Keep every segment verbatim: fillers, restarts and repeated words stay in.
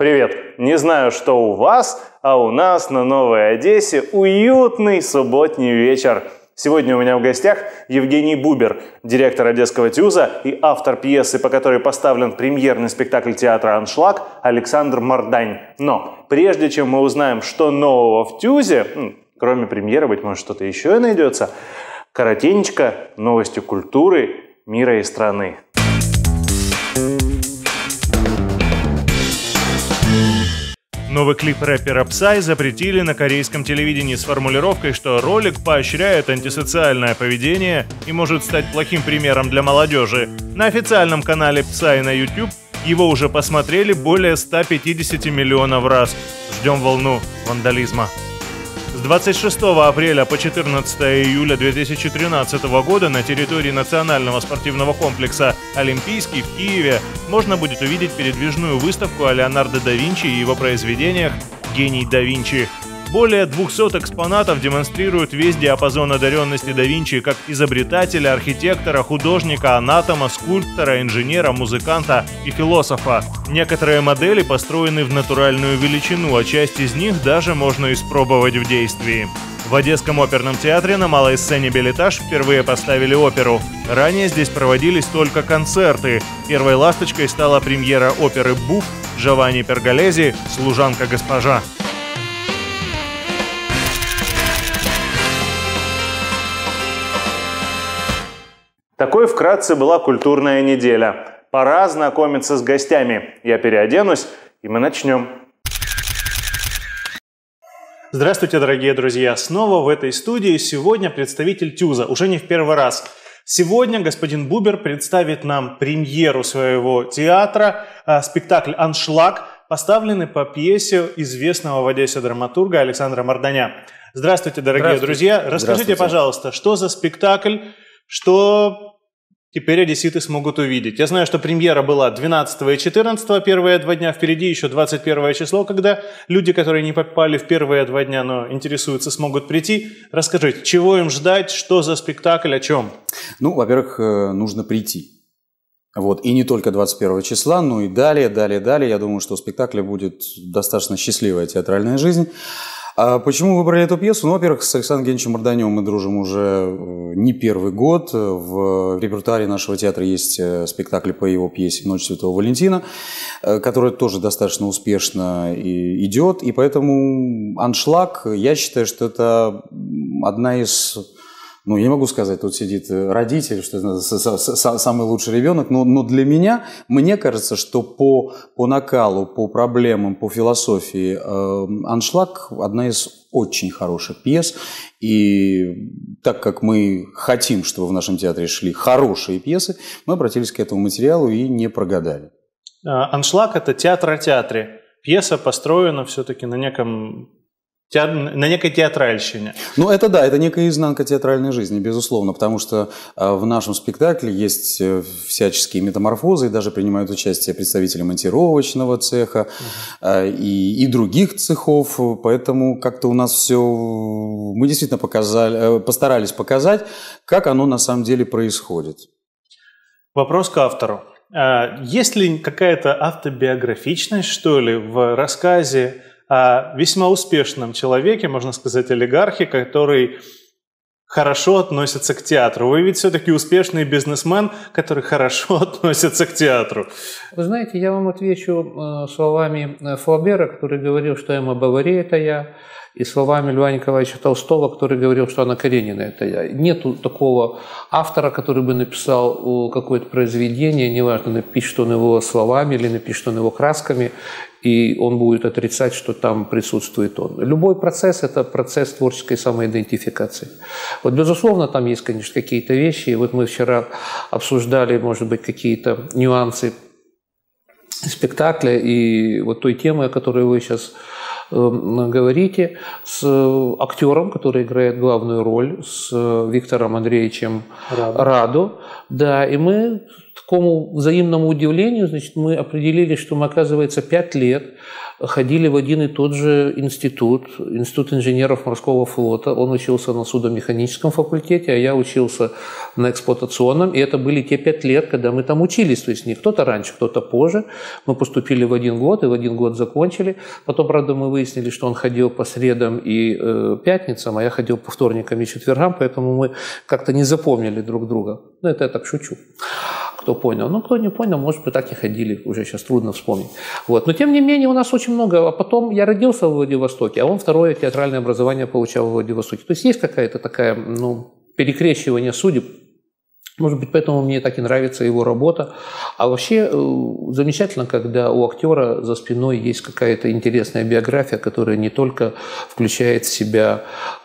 Привет! Не знаю, что у вас, а у нас на Новой Одессе уютный субботний вечер. Сегодня у меня в гостях Евгений Бубер, директор Одесского ТЮЗа и автор пьесы, по которой поставлен премьерный спектакль театра «Аншлаг» Александр Мардань. Но прежде чем мы узнаем, что нового в ТЮЗе, кроме премьеры, быть может, что-то еще и найдется, коротенечко новости культуры, мира и страны. Новый клип рэпера Psy запретили на корейском телевидении с формулировкой, что ролик поощряет антисоциальное поведение и может стать плохим примером для молодежи. На официальном канале Psy на YouTube его уже посмотрели более ста пятидесяти миллионов раз. Ждем волну вандализма. С двадцать шестого апреля по четырнадцатое июля две тысячи тринадцатого года на территории национального спортивного комплекса «Олимпийский» в Киеве можно будет увидеть передвижную выставку о Леонардо да Винчи и его произведениях «Гений да Винчи». Более двухсот экспонатов демонстрируют весь диапазон одаренности да Винчи как изобретателя, архитектора, художника, анатома, скульптора, инженера, музыканта и философа. Некоторые модели построены в натуральную величину, а часть из них даже можно испробовать в действии. В Одесском оперном театре на малой сцене «Белетаж» впервые поставили оперу. Ранее здесь проводились только концерты. Первой ласточкой стала премьера оперы «Буф» Джованни Перголези «Служанка-госпожа». Такой вкратце была культурная неделя. Пора знакомиться с гостями. Я переоденусь, и мы начнем. Здравствуйте, дорогие друзья! Снова в этой студии сегодня представитель ТЮЗа, уже не в первый раз. Сегодня господин Бубер представит нам премьеру своего театра, спектакль «Аншлаг», поставленный по пьесе известного в Одессе драматурга Александра Марданя. Здравствуйте, дорогие Здравствуйте. друзья! Расскажите, Здравствуйте. пожалуйста, что за спектакль, что теперь одесситы смогут увидеть. Я знаю, что премьера была двенадцатого и четырнадцатого, первые два дня, впереди еще двадцать первое число, когда люди, которые не попали в первые два дня, но интересуются, смогут прийти. Расскажите, чего им ждать, что за спектакль, о чем? Ну, во-первых, нужно прийти. Вот. И не только двадцать первого числа, но и далее, далее, далее. Я думаю, что у спектакля будет достаточно счастливая театральная жизнь. А почему выбрали эту пьесу? Ну, во-первых, с Александром Геннадьевичем Марданем мы дружим уже не первый год. В репертуаре нашего театра есть спектакль по его пьесе «Ночь Святого Валентина», который тоже достаточно успешно идет. И поэтому «Аншлаг», я считаю, что это одна из... Ну, я не могу сказать, тут сидит родитель, что это самый лучший ребенок, но, но для меня, мне кажется, что по, по накалу, по проблемам, по философии э, «Аншлаг» одна из очень хороших пьес. И так как мы хотим, чтобы в нашем театре шли хорошие пьесы, мы обратились к этому материалу и не прогадали. «Аншлаг» — это театр о театре. Пьеса построена все-таки на неком... на некой театральщине. Ну, это да, это некая изнанка театральной жизни, безусловно, потому что в нашем спектакле есть всяческие метаморфозы, и даже принимают участие представители монтировочного цеха угу. и, и других цехов, поэтому как-то у нас все... Мы действительно показали, постарались показать, как оно на самом деле происходит. Вопрос к автору. Есть ли какая-то автобиографичность, что ли, в рассказе о весьма успешном человеке, можно сказать, олигархе, который хорошо относится к театру? Вы ведь все-таки успешный бизнесмен, который хорошо относится к театру. Вы знаете, я вам отвечу э, словами Флабера, который говорил, что Эмма Бовари – это я, и словами Льва Николаевича Толстого, который говорил, что Анна Каренина – это я. Нету такого автора, который бы написал какое-то произведение, неважно, напишет он его словами или напишет он его красками, и он будет отрицать, что там присутствует он. Любой процесс – это процесс творческой самоидентификации. Вот, безусловно, там есть, конечно, какие-то вещи. И вот мы вчера обсуждали, может быть, какие-то нюансы спектакля и вот той темы, о которой вы сейчас э, говорите, с актером, который играет главную роль, с Виктором Андреевичем Радо. Радо. Да, и мы такому взаимному удивлению, значит, мы определили, что мы, оказывается, пять лет ходили в один и тот же институт, Институт инженеров морского флота. Он учился на судомеханическом факультете, а я учился на эксплуатационном. И это были те пять лет, когда мы там учились. То есть не кто-то раньше, кто-то позже. Мы поступили в один год и в один год закончили. Потом, правда, мы выяснили, что он ходил по средам и э, пятницам, а я ходил по вторникам и четвергам, поэтому мы как-то не запомнили друг друга. Ну, это я так шучу. Кто понял. Ну, кто не понял, может быть, так и ходили. Уже сейчас трудно вспомнить. Вот. Но, тем не менее, у нас очень много. А потом я родился в Владивостоке, а он второе театральное образование получал в Владивостоке. То есть есть какая-то такая, ну, перекрещивание судеб. Может быть, поэтому мне так и нравится его работа. А вообще замечательно, когда у актера за спиной есть какая-то интересная биография, которая не только включает в себя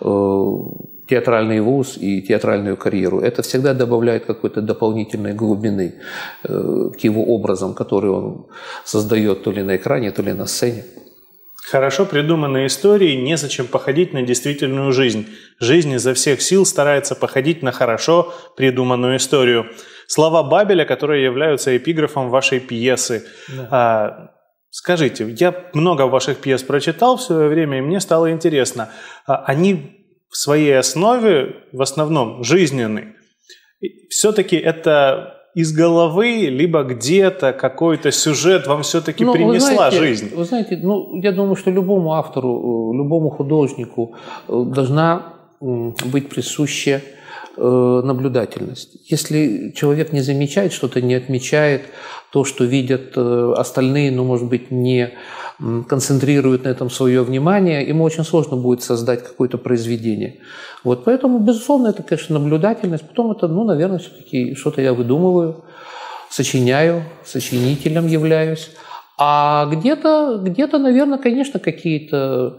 театральный вуз и театральную карьеру. Это всегда добавляет какой-то дополнительной глубины э, к его образам, которые он создает то ли на экране, то ли на сцене. Хорошо придуманные истории незачем походить на действительную жизнь. Жизнь изо всех сил старается походить на хорошо придуманную историю. Слова Бабеля, которые являются эпиграфом вашей пьесы. Да. А, скажите, я много ваших пьес прочитал в свое время, и мне стало интересно. А, они в своей основе, в основном, жизненный. Все-таки это из головы, либо где-то какой-то сюжет вам все-таки ну, принесла вы знаете, жизнь? Вы знаете, ну, я думаю, что любому автору, любому художнику должна быть присуща наблюдательность. Если человек не замечает что-то, не отмечает то, что видят остальные, но, может быть, не концентрирует на этом свое внимание, ему очень сложно будет создать какое-то произведение. Вот, поэтому, безусловно, это, конечно, наблюдательность. Потом это, ну, наверное, все-таки что-то я выдумываю, сочиняю, сочинителем являюсь. А где-то, где-то, наверное, конечно, какие-то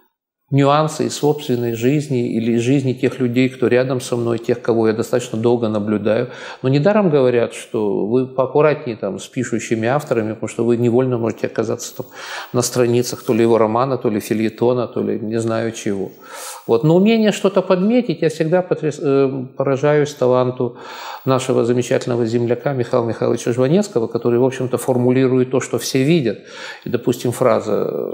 нюансы из собственной жизни или из жизни тех людей, кто рядом со мной, тех, кого я достаточно долго наблюдаю. Но недаром говорят, что вы поаккуратнее там с пишущими авторами, потому что вы невольно можете оказаться там на страницах то ли его романа, то ли фельетона, то ли не знаю чего. Вот. Но умение что-то подметить, я всегда потряс... поражаюсь таланту нашего замечательного земляка Михаила Михайловича Жванецкого, который, в общем-то, формулирует то, что все видят. И, допустим, фраза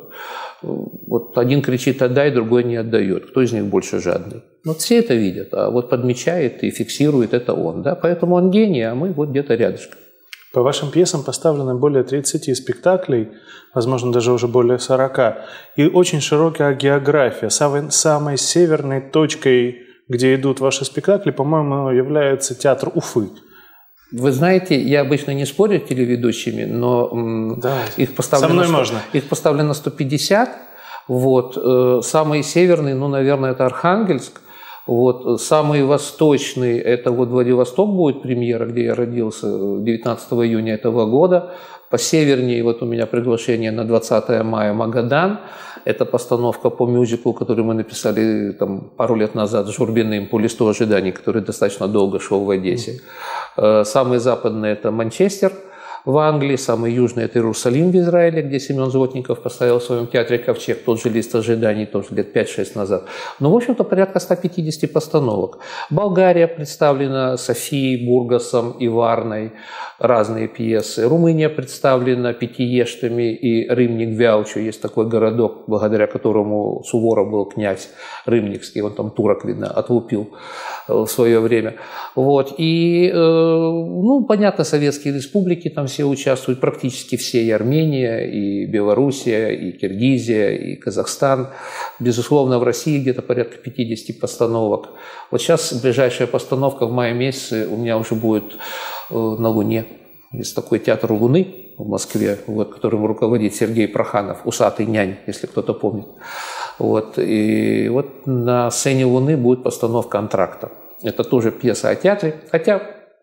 вот один кричит «отдай», другой не отдает. Кто из них больше жадный? Вот все это видят, а вот подмечает и фиксирует это он. Да? Поэтому он гений, а мы вот где-то рядышком. По вашим пьесам поставлено более тридцати спектаклей, возможно, даже уже более сорока. И очень широкая география. Самой, самой северной точкой, где идут ваши спектакли, по-моему, является театр Уфы. Вы знаете, я обычно не спорю с телеведущими, но да, их, поставлено сто, можно. их поставлено сто пятьдесят. Вот. Самый северный, ну, наверное, это Архангельск. Вот. Самый восточный – это вот Владивосток будет премьера, где я родился, девятнадцатого июня этого года. Посевернее вот у меня приглашение на двадцатое мая Магадан. Это постановка по мюзиклу, который мы написали там, пару лет назад с Журбиным по листу ожиданий, который достаточно долго шел в Одессе. Самый западный – это Манчестер в Англии, самый южный – это Иерусалим в Израиле, где Семен Злотников поставил в своем театре «Ковчег» тот же лист ожиданий, тоже лет пять-шесть назад. Но, в общем-то, порядка ста пятидесяти постановок. Болгария представлена Софией, Бургасом и Варной, разные пьесы. Румыния представлена Пятиештами и Рымник-Вялчу. Есть такой городок, благодаря которому Суворов был князь Рымникский, он там турок, видно, отлупил в свое время. Вот. И, ну, понятно, советские республики там все участвуют, практически все, и Армения, и Белоруссия, и Киргизия, и Казахстан. Безусловно, в России где-то порядка пятидесяти постановок. Вот сейчас ближайшая постановка в мае месяце у меня уже будет на Луне. Есть такой театр Луны в Москве, вот, которым руководит Сергей Проханов, «Усатый нянь», если кто-то помнит. Вот. И вот на сцене Луны будет постановка «Антракта». Это тоже пьеса о театре, хотя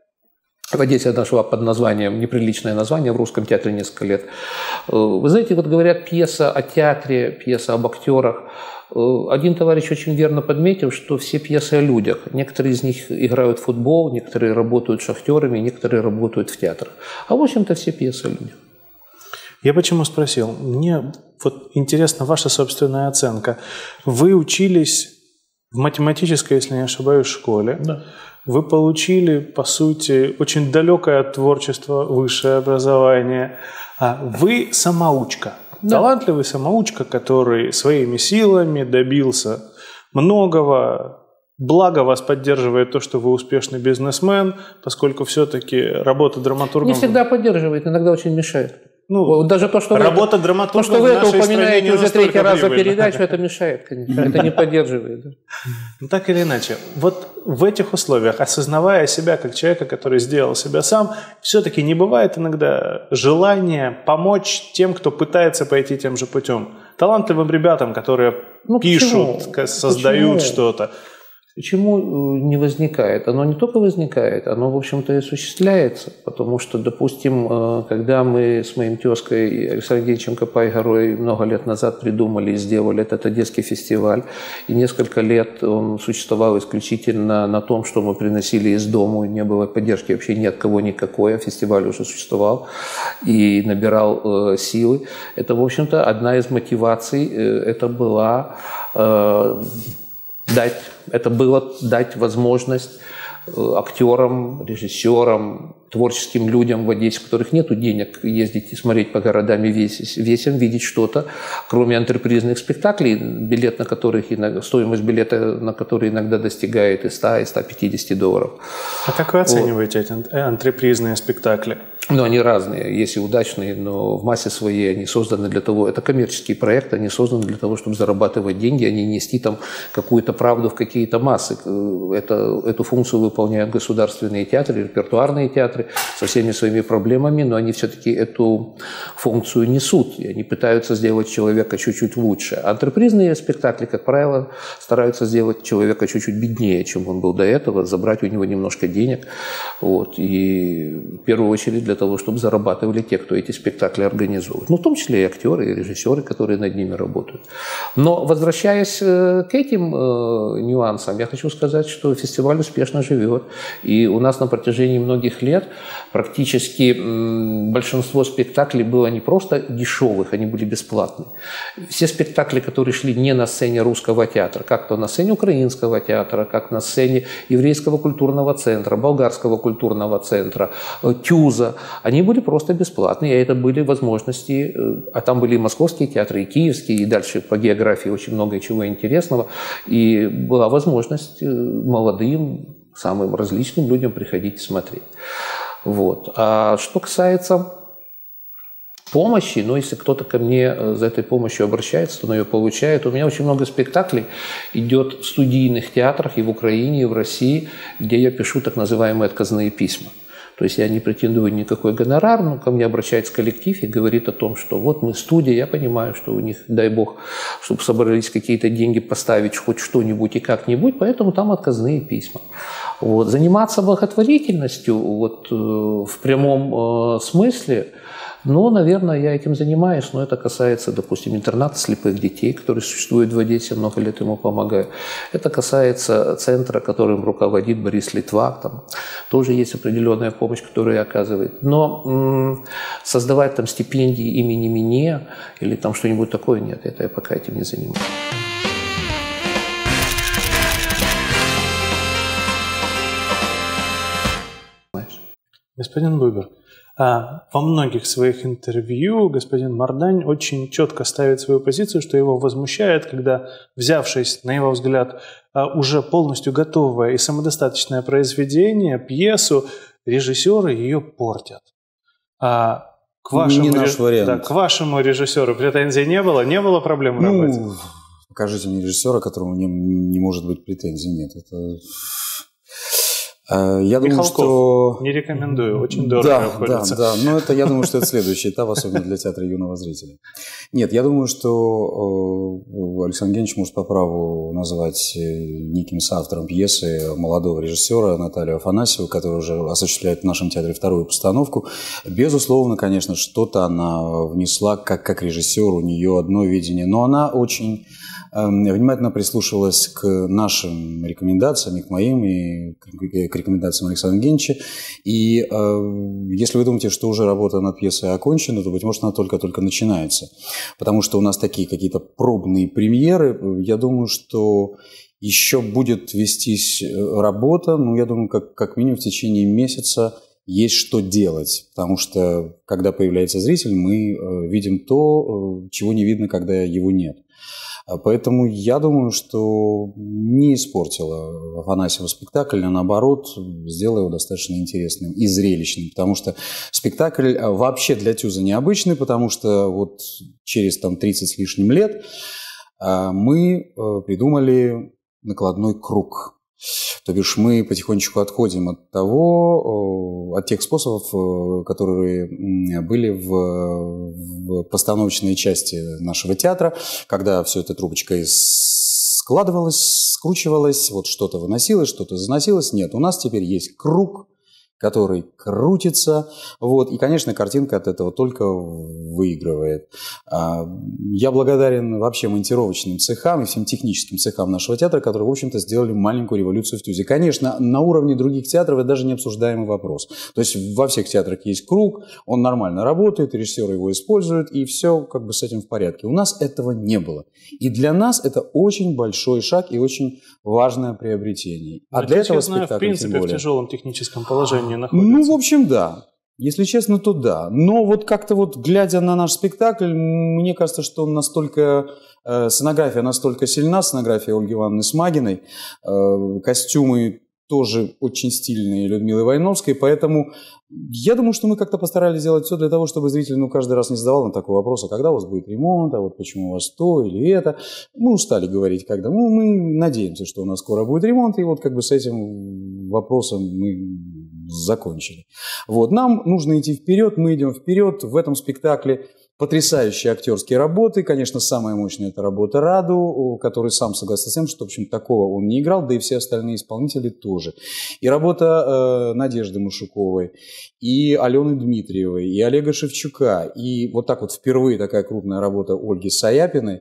в Одессе я нашла под названием, неприличное название в русском театре несколько лет. Вы знаете, вот говорят, пьеса о театре, пьеса об актерах. Один товарищ очень верно подметил, что все пьесы о людях. Некоторые из них играют в футбол, некоторые работают шахтерами, некоторые работают в театрах. А в общем-то все пьесы о людях. Я почему спросил? Мне вот интересна ваша собственная оценка. Вы учились в математической, если не ошибаюсь, школе. Да. Вы получили, по сути, очень далекое от творчества высшее образование. Вы самоучка. Да. Талантливый самоучка, который своими силами добился многого. Благо вас поддерживает то, что вы успешный бизнесмен, поскольку все-таки работа драматургом... Не всегда поддерживает, иногда очень мешает. Ну, даже то, что работа вы, драматургом то, что вы это упоминаете уже третий раз за прибыльна. передачу, это мешает, конечно, это не поддерживает. Ну, так или иначе, вот в этих условиях, осознавая себя как человека, который сделал себя сам, все-таки не бывает иногда желания помочь тем, кто пытается пойти тем же путем. Талантливым ребятам, которые ну, пишут, почему? создают почему? что-то. Почему не возникает? Оно не только возникает, оно, в общем-то, и осуществляется. Потому что, допустим, когда мы с моим тезкой Александром Евгеньевичем Копай-Горой много лет назад придумали и сделали этот одесский фестиваль, и несколько лет он существовал исключительно на том, что мы приносили из дома, не было поддержки вообще ни от кого никакой, а фестиваль уже существовал и набирал э, силы. Это, в общем-то, одна из мотиваций, э, это была... Э, Дать, это было дать возможность актерам, режиссерам, творческим людям в Одессе, у которых нет денег ездить и смотреть по городам и весям, видеть что-то, кроме антрепризных спектаклей, билет на которых, стоимость билета на который иногда достигает и ста, и ста пятидесяти долларов. А как вы оцениваете вот. эти антрепризные спектакли? Ну, они разные, есть и удачные, но в массе своей они созданы для того, это коммерческий проект, они созданы для того, чтобы зарабатывать деньги, а не нести там какую-то правду в какие-то массы. Это, эту функцию выполняют государственные театры, репертуарные театры со всеми своими проблемами, но они все-таки эту функцию несут, и они пытаются сделать человека чуть-чуть лучше. А антрепризные спектакли, как правило, стараются сделать человека чуть-чуть беднее, чем он был до этого, забрать у него немножко денег, вот, и в первую очередь для для того, чтобы зарабатывали те, кто эти спектакли организует. Ну, в том числе и актеры, и режиссеры, которые над ними работают. Но, возвращаясь к этим э, нюансам, я хочу сказать, что фестиваль успешно живет. И у нас на протяжении многих лет практически м, большинство спектаклей было не просто дешевых, они были бесплатные. Все спектакли, которые шли не на сцене русского театра, как то на сцене украинского театра, как на сцене еврейского культурного центра, болгарского культурного центра, ТЮЗа, они были просто бесплатные, и это были возможности, а там были и московские театры, и киевские, и дальше по географии очень много чего интересного, и была возможность молодым, самым различным людям приходить и смотреть. Вот. А что касается помощи, но если кто-то ко мне за этой помощью обращается, то он ее получает. У меня очень много спектаклей идет в студийных театрах и в Украине, и в России, где я пишу так называемые отказные письма. То есть я не претендую ни какой гонорар, но ко мне обращается коллектив и говорит о том, что вот мы студия, я понимаю, что у них, дай бог, чтобы собрались какие-то деньги поставить хоть что-нибудь и как-нибудь, поэтому там отказные письма. Вот. Заниматься благотворительностью вот, в прямом э, смысле, ну, наверное, я этим занимаюсь, но это касается, допустим, интерната слепых детей, который существует в Одессе, много лет ему помогаю. Это касается центра, которым руководит Борис Литвак, там тоже есть определенная помощь, которую оказывает. Но м- создавать там стипендии имени мне или там что-нибудь такое, нет, это я пока этим не занимаюсь. Господин Бубер, во многих своих интервью господин Мардань очень четко ставит свою позицию, что его возмущает, когда, взявшись, на его взгляд, уже полностью готовое и самодостаточное произведение, пьесу, режиссеры ее портят. А к вашему, не наш вариант. Да, к вашему режиссеру претензий не было? Не было проблем в ну, работе? Покажите мне режиссера, которому не, не может быть претензий. Нет, это... Я думаю, Михалков. что... Не рекомендую, очень дорого да, обходится. Да, да, но это, я думаю, что это следующий этап, особенно для театра юного зрителя. Нет, я думаю, что Александр Евгеньевич может по праву назвать неким соавтором пьесы молодого режиссера Наталью Афанасьеву, которая уже осуществляет в нашем театре вторую постановку. Безусловно, конечно, что-то она внесла как, как режиссер, у нее одно видение, но она очень... внимательно прислушивалась к нашим рекомендациям, и к моим, и к рекомендациям Александра Евгеньевича. И э, если вы думаете, что уже работа над пьесой окончена, то, быть может, она только-только начинается. Потому что у нас такие какие-то пробные премьеры. Я думаю, что Еще будет вестись работа, ну, я думаю, как, как минимум в течение месяца есть что делать, потому что, когда появляется зритель, мы видим то, чего не видно, когда его нет. Поэтому я думаю, что не испортила Афанасьева спектакль, а наоборот, сделала его достаточно интересным и зрелищным, потому что спектакль вообще для Тюза необычный, потому что вот через там, тридцать с лишним лет мы придумали накладной круг. То бишь мы потихонечку отходим от того, от тех способов, которые были в, в постановочной части нашего театра, когда все это трубочкой складывалось, скручивалось, вот что-то выносилось, что-то заносилось. Нет, у нас теперь есть круг, который крутится, вот, и, конечно, картинка от этого только выигрывает. Я благодарен вообще монтировочным цехам и всем техническим цехам нашего театра, которые, в общем-то, сделали маленькую революцию в Тюзе. Конечно, на уровне других театров это даже не обсуждаемый вопрос. То есть во всех театрах есть круг, он нормально работает, режиссеры его используют, и все как бы с этим в порядке. У нас этого не было. И для нас это очень большой шаг и очень важное приобретение. А Но для этого я знаю, спектакль, в принципе, тем более, в тяжелом техническом положении находится. Ну, в общем, да. Если честно, то да. Но вот как-то вот, глядя на наш спектакль, мне кажется, что он настолько... Э, сценография настолько сильна, сценография Ольги Ивановны Смагиной, э, костюмы тоже очень стильные Людмилы Войновской, поэтому я думаю, что мы как-то постарались сделать все для того, чтобы зритель ну, каждый раз не задавал нам такой вопрос, а когда у вас будет ремонт, а вот почему у вас то или это. Мы устали говорить, когда. Ну, мы надеемся, что у нас скоро будет ремонт, и вот как бы с этим вопросом мы закончили. Вот. Нам нужно идти вперед, мы идем вперед. В этом спектакле потрясающие актерские работы. Конечно, самая мощная – это работа Раду, который сам согласился с тем, что, в общем, такого он не играл, да и все остальные исполнители тоже. И работа э, Надежды Машуковой, и Алены Дмитриевой, и Олега Шевчука. И вот так вот впервые такая крупная работа Ольги Саяпиной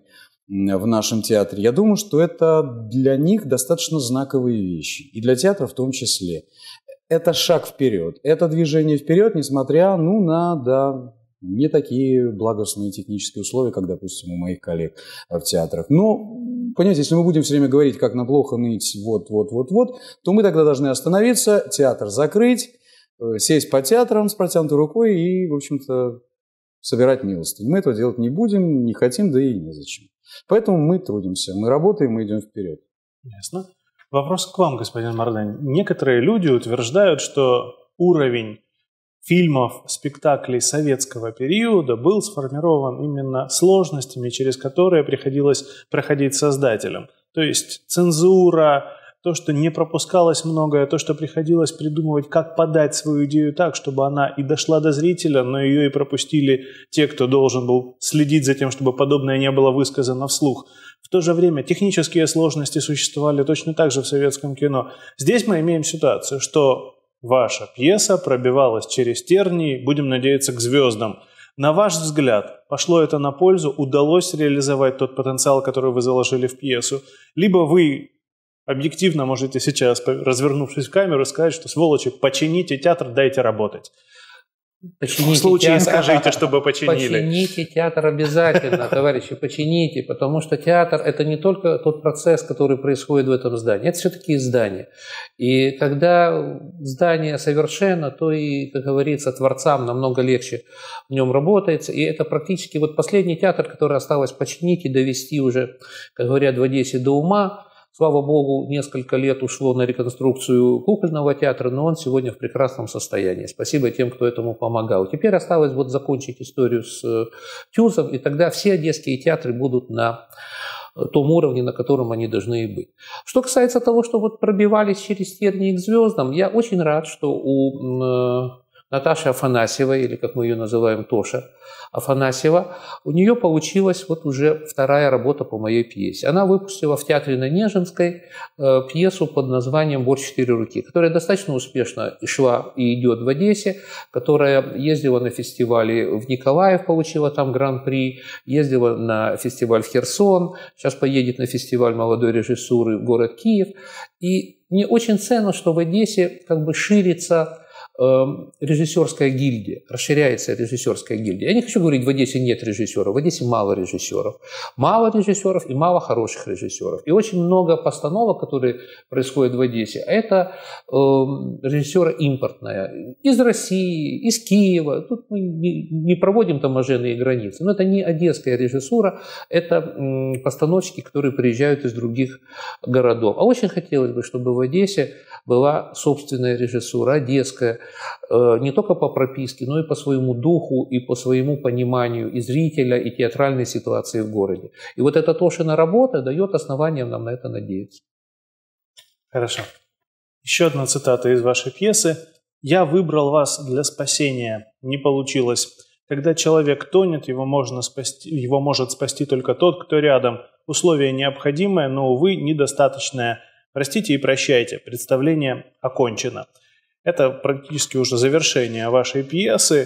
в нашем театре. Я думаю, что это для них достаточно знаковые вещи. И для театра в том числе. Это шаг вперед. Это движение вперед, несмотря ну, на... Да, не такие благостные технические условия, как, допустим, у моих коллег в театрах. Но, понимаете, если мы будем все время говорить, как нам плохо ныть, вот-вот-вот-вот, то мы тогда должны остановиться, театр закрыть, сесть по театрам с протянутой рукой и, в общем-то, собирать милостыню. Мы этого делать не будем, не хотим, да и незачем. Поэтому мы трудимся, мы работаем, мы идем вперед. Ясно. Вопрос к вам, господин Мардань. Некоторые люди утверждают, что уровень фильмов, спектаклей советского периода был сформирован именно сложностями, через которые приходилось проходить создателям. То есть цензура, то, что не пропускалось многое, то, что приходилось придумывать, как подать свою идею так, чтобы она и дошла до зрителя, но ее и пропустили те, кто должен был следить за тем, чтобы подобное не было высказано вслух. В то же время технические сложности существовали точно так же в советском кино. Здесь мы имеем ситуацию, что ваша пьеса пробивалась через тернии, будем надеяться, к звездам. На ваш взгляд, пошло это на пользу, удалось реализовать тот потенциал, который вы заложили в пьесу? Либо вы объективно можете сейчас, развернувшись в камеру, сказать, что, сволочи, почините театр, дайте работать. Почините в случае театр, скажите, чтобы починили. Почините театр обязательно, товарищи, почините, потому что театр – это не только тот процесс, который происходит в этом здании, это все-таки здание. И когда здание совершенно, то и, как говорится, творцам намного легче в нем работается. И это практически вот последний театр, который осталось починить и довести уже, как говорят в Одессе, до ума. Слава богу, несколько лет ушло на реконструкцию кукольного театра, но он сегодня в прекрасном состоянии. Спасибо тем, кто этому помогал. Теперь осталось вот закончить историю с Тюзом, и тогда все одесские театры будут на том уровне, на котором они должны быть. Что касается того, что вот пробивались через тернии к звездам, я очень рад, что у Наташи Афанасьевой, или как мы ее называем, Тоша Афанасьева, у нее получилась вот уже вторая работа по моей пьесе. Она выпустила в Театре на Нежинской э, пьесу под названием «Вор четыре руки», которая достаточно успешно шла и идет в Одессе, которая ездила на фестивали в Николаев, получила там гран-при, ездила на фестиваль в Херсон, сейчас поедет на фестиваль молодой режиссуры в город Киев. И мне очень ценно, что в Одессе как бы ширится режиссерская гильдия, расширяется режиссерская гильдия. Я не хочу говорить, в Одессе нет режиссеров, в Одессе мало режиссеров. Мало режиссеров и мало хороших режиссеров. И очень много постановок, которые происходят в Одессе, это режиссеры импортные. Из России, из Киева. Тут мы не проводим таможенные границы. Но это не одесская режиссура, это постановщики, которые приезжают из других городов. А очень хотелось бы, чтобы в Одессе была собственная режиссура, одесская, не только по прописке, но и по своему духу, и по своему пониманию и зрителя, и театральной ситуации в городе. И вот эта Тошина работа дает основания нам на это надеяться. Хорошо. Еще одна цитата из вашей пьесы. «Я выбрал вас для спасения. Не получилось. Когда человек тонет, его, можно спасти, его может спасти только тот, кто рядом. Условие необходимое, но, увы, недостаточное. Простите и прощайте. Представление окончено». Это практически уже завершение вашей пьесы.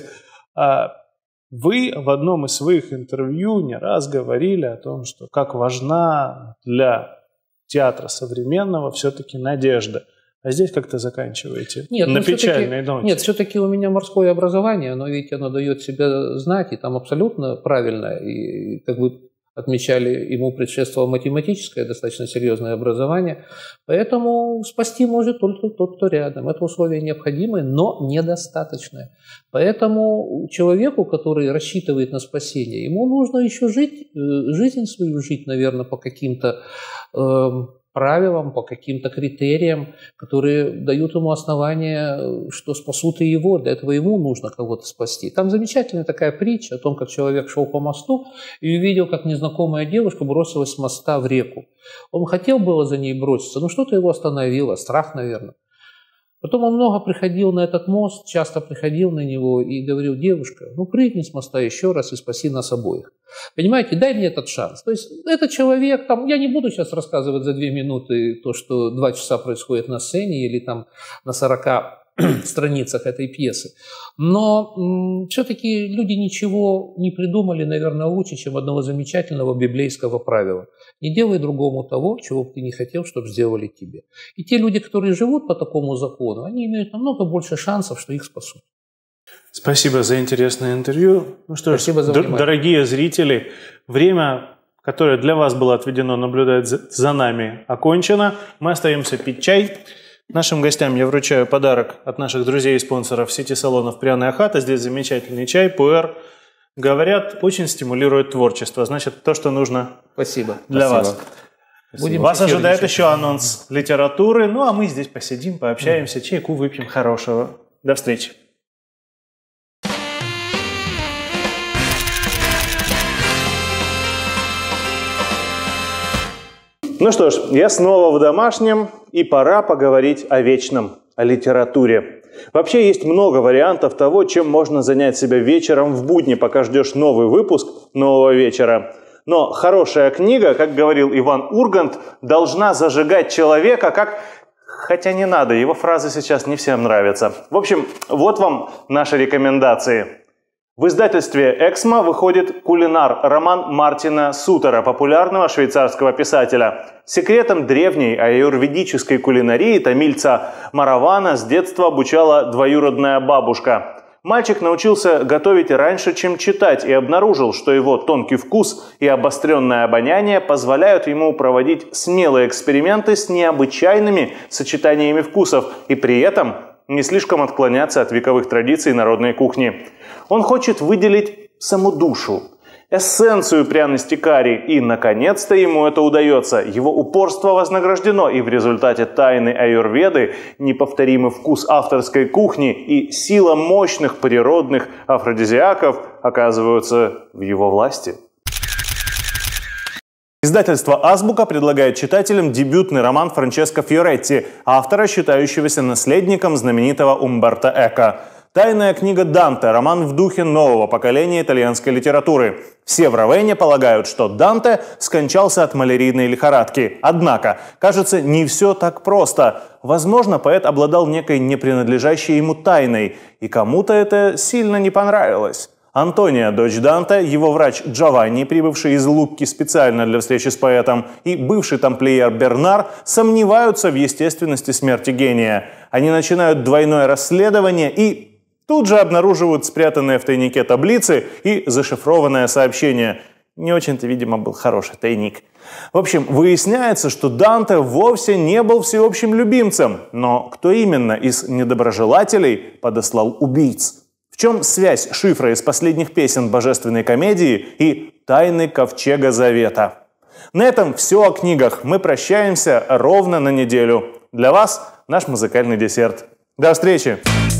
Вы в одном из своих интервью не раз говорили о том, что как важна для театра современного все-таки надежда. А здесь как-то заканчиваете нет, на печальной ноте. Нет, все-таки у меня морское образование, но ведь оно дает себя знать, и там абсолютно правильно. И как вы отмечали, ему предшествовало математическое, достаточно серьезное образование. Поэтому спасти может только тот, кто рядом. Это условие необходимое, но недостаточное. Поэтому человеку, который рассчитывает на спасение, ему нужно еще жить, жизнь свою жить, наверное, по каким-то э, правилам, по каким-то критериям, которые дают ему основание, что спасут и его. Для этого ему нужно кого-то спасти. Там замечательная такая притча о том, как человек шел по мосту и увидел, как незнакомая девушка бросилась с моста в реку. Он хотел было за ней броситься, но что-то его остановило, страх, наверное. Потом он много приходил на этот мост, часто приходил на него и говорил: девушка, ну прыгни с моста еще раз и спаси нас обоих. Понимаете, дай мне этот шанс. То есть этот человек, там, я не буду сейчас рассказывать за две минуты то, что два часа происходит на сцене или там на сорока страницах этой пьесы. Но м, все-таки люди ничего не придумали, наверное, лучше, чем одного замечательного библейского правила. Не делай другому того, чего бы ты не хотел, чтобы сделали тебе. И те люди, которые живут по такому закону, они имеют намного больше шансов, что их спасут. Спасибо за интересное интервью. Ну что ж, дорогие зрители, время, которое для вас было отведено наблюдать за нами, окончено. Мы остаемся пить чай. Нашим гостям я вручаю подарок от наших друзей и спонсоров сети салонов «Пряная хата». Здесь замечательный чай, пуэр. Говорят, очень стимулирует творчество. Значит, то, что нужно Спасибо. для Спасибо. вас. Будем вас ожидает еще анонс литературы. Ну, а мы здесь посидим, пообщаемся, чайку выпьем хорошего. До встречи. Ну что ж, я снова в домашнем, и пора поговорить о вечном, о литературе. Вообще есть много вариантов того, чем можно занять себя вечером в будни, пока ждешь новый выпуск нового вечера. Но хорошая книга, как говорил Иван Ургант, должна зажигать человека, как... Хотя не надо, его фразы сейчас не всем нравятся. В общем, вот вам наши рекомендации. В издательстве «Эксмо» выходит «Кулинар» – роман Мартина Сутера, популярного швейцарского писателя. Секретом древней аюрведической кулинарии тамильца Маравана с детства обучала двоюродная бабушка. Мальчик научился готовить раньше, чем читать, и обнаружил, что его тонкий вкус и обостренное обоняние позволяют ему проводить смелые эксперименты с необычайными сочетаниями вкусов и при этом не слишком отклоняться от вековых традиций народной кухни. Он хочет выделить саму душу, эссенцию пряности карри, и, наконец-то, ему это удается. Его упорство вознаграждено, и в результате тайны аюрведы, неповторимый вкус авторской кухни и сила мощных природных афродизиаков оказываются в его власти. Издательство «Азбука» предлагает читателям дебютный роман Франческо Фьоретти, автора, считающегося наследником знаменитого Умберто Эко. «Тайная книга Данте» – роман в духе нового поколения итальянской литературы. Все в Равенне полагают, что Данте скончался от малярийной лихорадки. Однако, кажется, не все так просто. Возможно, поэт обладал некой непринадлежащей ему тайной, и кому-то это сильно не понравилось. Антония, дочь Данте, его врач Джованни, прибывший из Лукки специально для встречи с поэтом, и бывший тамплиер Бернар сомневаются в естественности смерти гения. Они начинают двойное расследование и тут же обнаруживают спрятанные в тайнике таблицы и зашифрованное сообщение. Не очень-то, видимо, был хороший тайник. В общем, выясняется, что Данте вовсе не был всеобщим любимцем. Но кто именно из недоброжелателей подослал убийц? В чем связь шифра из последних песен Божественной комедии и тайны Ковчега Завета? На этом все о книгах. Мы прощаемся ровно на неделю. Для вас наш музыкальный десерт. До встречи!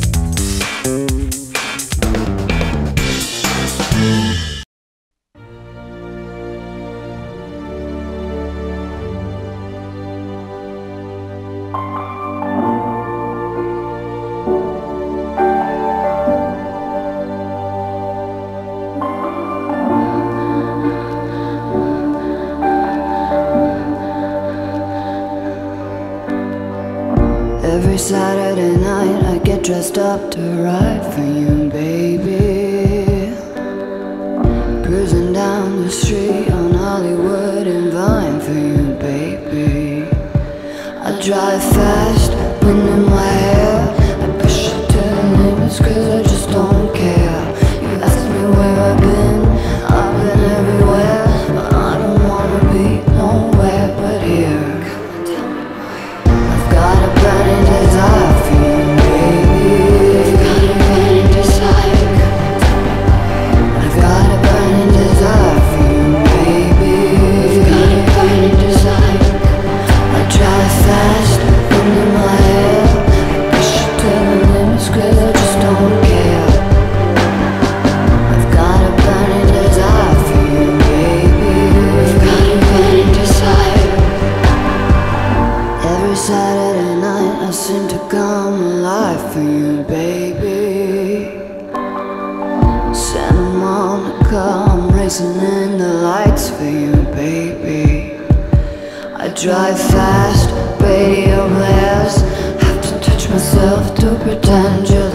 Every Saturday night I get dressed up to ride for you, baby. Cruising down the street on Hollywood and Vine for you, baby. I drive fast, wind in my hair. I push it to the limits cause I just don't care. You ask me where I've been, I've been everywhere. But I don't wanna be nowhere but here. I've got a burning desire for you, baby. I've got a burning desire. I've got a burning desire for you, baby. I've got a burning desire. I drive fast, wind in my hair. I push it to the limits cause I just don't care. I've got a burning desire for you, baby. I've got a burning desire. Every Saturday night I seem to come alive for you, baby. Santa Monica, I'm racing in the lights for you, baby. I drive fast, radio blares. Have to touch myself to pretend you're